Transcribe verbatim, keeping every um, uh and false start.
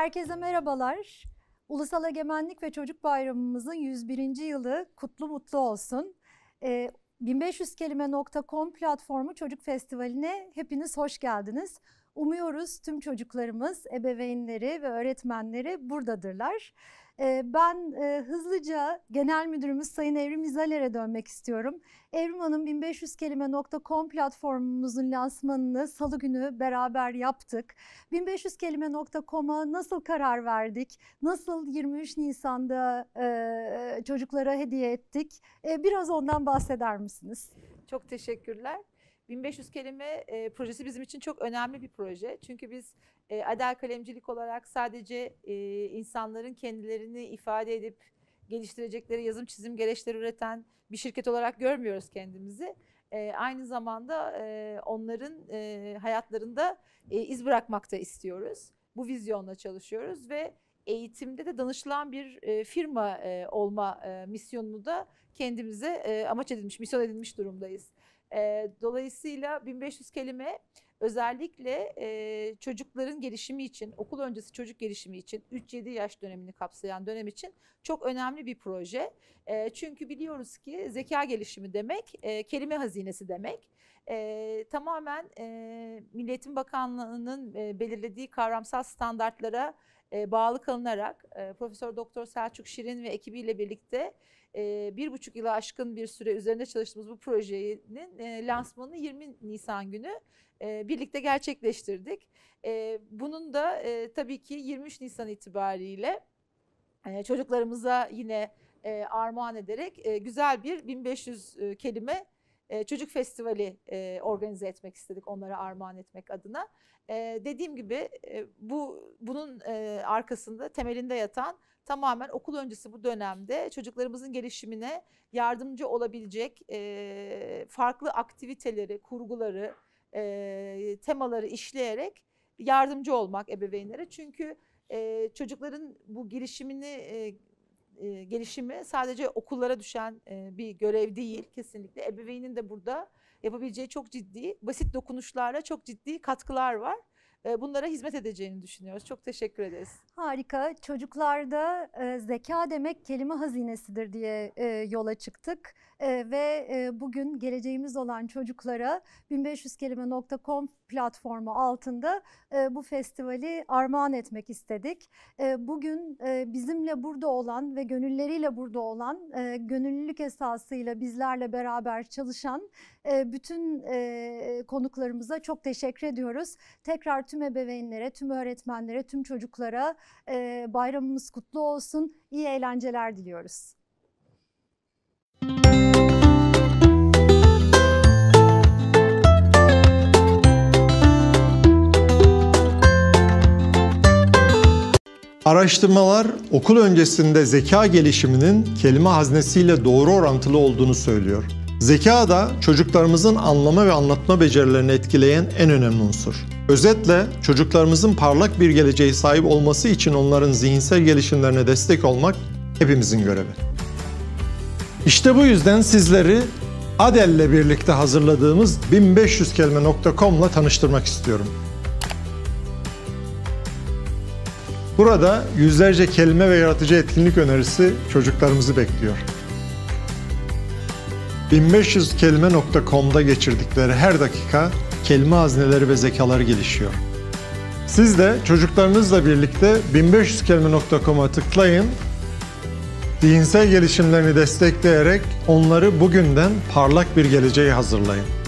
Herkese merhabalar. Ulusal Egemenlik ve Çocuk Bayramımızın yüz birinci yılı kutlu mutlu olsun. Ee, bin beş yüz kelime nokta com platformu Çocuk Festivali'ne hepiniz hoş geldiniz. Umuyoruz tüm çocuklarımız, ebeveynleri ve öğretmenleri buradadırlar. Ee, ben e, hızlıca Genel Müdürümüz Sayın Evrim İzaler'e dönmek istiyorum. Evrim Hanım, bin beş yüz kelime nokta com platformumuzun lansmanını Salı günü beraber yaptık. bin beş yüz kelime nokta com'a nasıl karar verdik? Nasıl yirmi üç Nisan'da e, çocuklara hediye ettik? E, biraz ondan bahseder misiniz? Çok teşekkürler. bin beş yüz kelime e, projesi bizim için çok önemli bir proje. Çünkü biz e, Adel Kalemcilik olarak sadece e, insanların kendilerini ifade edip geliştirecekleri yazım çizim gereçleri üreten bir şirket olarak görmüyoruz kendimizi. E, aynı zamanda e, onların e, hayatlarında e, iz bırakmak da istiyoruz. Bu vizyonla çalışıyoruz ve eğitimde de danışılan bir e, firma e, olma e, misyonunu da kendimize e, amaç edilmiş, misyon edilmiş durumdayız. E, dolayısıyla bin beş yüz kelime özellikle e, çocukların gelişimi için, okul öncesi çocuk gelişimi için, üç yedi yaş dönemini kapsayan dönem için çok önemli bir proje. E, çünkü biliyoruz ki zeka gelişimi demek, e, kelime hazinesi demek. E, tamamen e, Milli Eğitim Bakanlığı'nın e, belirlediği kavramsal standartlara e, bağlı kalınarak e, Profesör Doktor Selçuk Şirin ve ekibiyle birlikte e, bir buçuk yıla aşkın bir süre üzerinde çalıştığımız bu projenin e, lansmanını yirmi Nisan günü e, birlikte gerçekleştirdik. E, bunun da e, tabii ki yirmi üç Nisan itibariyle e, çocuklarımıza yine e, armağan ederek e, güzel bir bin beş yüz e, kelime e, çocuk festivali e, organize etmek istedik, onlara armağan etmek adına. Ee, dediğim gibi e, bu bunun e, arkasında temelinde yatan tamamen okul öncesi bu dönemde çocuklarımızın gelişimine yardımcı olabilecek e, farklı aktiviteleri, kurguları, e, temaları işleyerek yardımcı olmak ebeveynlere. Çünkü e, çocukların bu gelişimini e, e, gelişimi sadece okullara düşen e, bir görev değil kesinlikle. Ebeveynin de burada yapabileceği çok ciddi, basit dokunuşlarla çok ciddi katkılar var. Bunlara hizmet edeceğini düşünüyoruz. Çok teşekkür ederiz. Harika. Çocuklarda e, zeka demek kelime hazinesidir diye e, yola çıktık. E, ve e, bugün geleceğimiz olan çocuklara bin beş yüz kelime nokta com platformu altında e, bu festivali armağan etmek istedik. E, bugün e, bizimle burada olan ve gönülleriyle burada olan, e, gönüllülük esasıyla bizlerle beraber çalışan e, bütün e, konuklarımıza çok teşekkür ediyoruz. Tekrar tüm ebeveynlere, tüm öğretmenlere, tüm çocuklara e, bayramımız kutlu olsun. İyi eğlenceler diliyoruz. Araştırmalar okul öncesinde zeka gelişiminin kelime hazinesiyle doğru orantılı olduğunu söylüyor. Zeka da çocuklarımızın anlama ve anlatma becerilerini etkileyen en önemli unsur. Özetle çocuklarımızın parlak bir geleceğe sahip olması için onların zihinsel gelişimlerine destek olmak hepimizin görevi. İşte bu yüzden sizleri Adel'le birlikte hazırladığımız bin beş yüz kelime nokta com'la tanıştırmak istiyorum. Burada yüzlerce kelime ve yaratıcı etkinlik önerisi çocuklarımızı bekliyor. bin beş yüz kelime nokta com'da geçirdikleri her dakika kelime hazineleri ve zekaları gelişiyor. Siz de çocuklarınızla birlikte bin beş yüz kelime nokta com'a tıklayın, zihinsel gelişimlerini destekleyerek onları bugünden parlak bir geleceğe hazırlayın.